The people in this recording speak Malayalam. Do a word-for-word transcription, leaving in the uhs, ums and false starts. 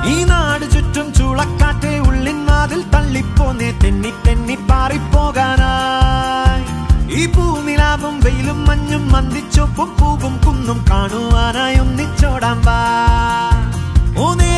ഈ നാട് ചുറ്റും ചൂളക്കാറ്റ് ഉള്ളിൻ വാതിൽ തള്ളിപ്പോന്നേ തെന്നി തെന്നി പാറിപ്പോകാനായി ഈ പൂനിലാവും വെയിലും മഞ്ഞും മന്ദിച്ചൊപ്പും പൂവും കുന്നും കാണുവാനായി ഒന്നിച്ചോടാൻ വാ.